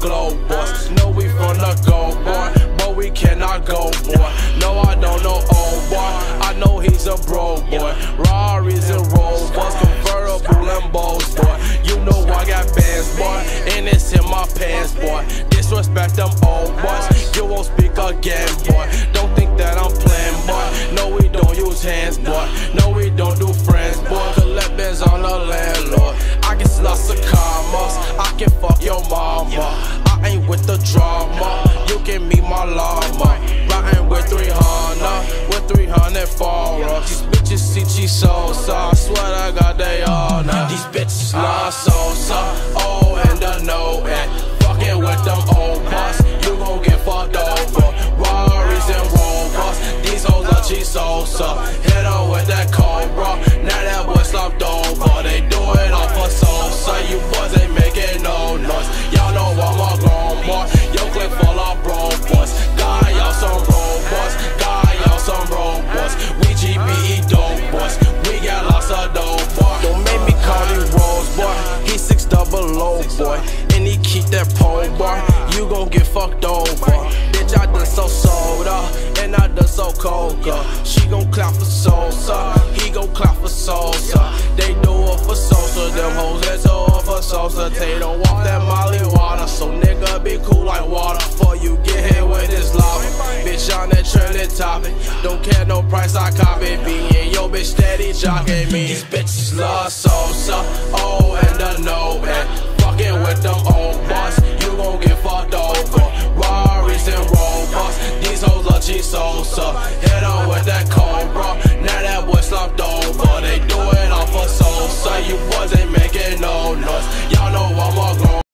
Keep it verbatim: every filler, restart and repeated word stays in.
globe, boys. Know we from the go, boy, but we cannot go, boy. No, I don't know old boy, I know he's a bro, boy. Rarries and Rovers, convertible Lambos, boy. You know I got bands, boy, and it's in my pants, boy. Disrespect them old boys, you won't speak again, boy. Don't think that I'm playing, boy. No, we don't use hands, boy. No, we don't do friends, boy. Collect bands on the landlord. I get lots of commas, I can fuck your mama. I ain't with the drama, you can meet my llama. Riding with three hundred, with three hundred followers. These bitches see she Sosa, I swear to God they all know. These bitches love Sosa, oh and the no and fucking with them old boss, you gon' get fucked over. Rarries and Rovers, these hoes are cheese Sosa. Hit her with that cobra, now that boy slumped over. They do it all for Sosa, you boys ain't making no noise. Y'all know I'm a grown boy, yo click full of bro boys. God, y'all some robots, God, y'all some robots. We G B E dope boys, we got lots of dope boy. Don't make me call you Rose boy, he six double low boy, and he keep that pole bar. You gon' get fucked over. Bitch, I done so soda, and I done so coca. She gon' clap for Sosa, he gon' clap for Sosa. They do it for Sosa, them hoes that do it for Sosa. They don't want that Molly water, so nigga be cool like water. Before you get hit with this lava, bitch on that trending topic. Don't care no price, I copy. Being yo bitch steady jocking me. These bitches love Sosa.